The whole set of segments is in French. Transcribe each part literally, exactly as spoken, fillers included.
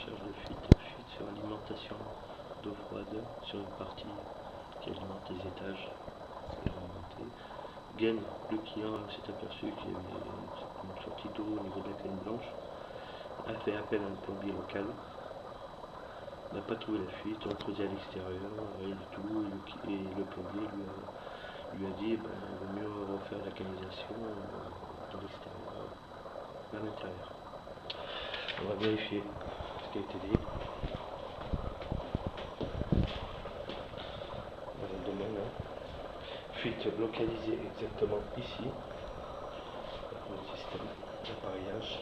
recherche de fuite, fuite sur alimentation d'eau froide sur une partie qui alimente les étages et remonter. Gain, le client s'est aperçu qu'il y avait une sortie d'eau au niveau de la canne blanche, a fait appel à un plombier local, n'a pas trouvé la fuite, on creusait à l'extérieur, rien du tout, et le, et le plombier lui a, lui a dit ben, il vaut mieux refaire la canalisation dans l'extérieur, à l'intérieur. On va vérifier ce qui a été dit. Dans le domaine, hein. Fuite localisée exactement ici, le système d'appareillage.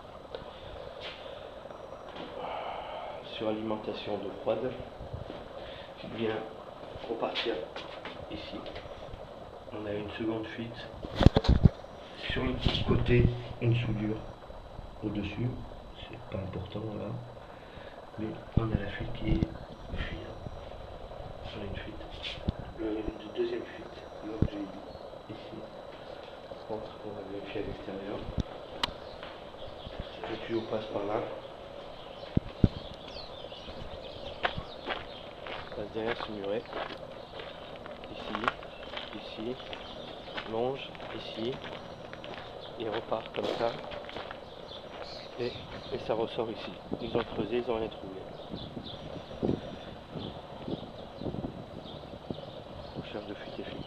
Sur alimentation d'eau froide, qui vient repartir ici. On a une seconde fuite sur le côté, une soudure au-dessus, c'est pas important là, mais on a la fuite qui est fuite. On a une fuite. Le, le deuxième fuite, là que j'ai dit, ici, on va vérifier à l'extérieur. Le tuyau passe par là. Passe derrière ce muret. Ici, ici, longe, ici, et repart comme ça. Et, et ça ressort ici. Ils ont creusé, ils ont rien trouvé. Recherche de fuite et fuite.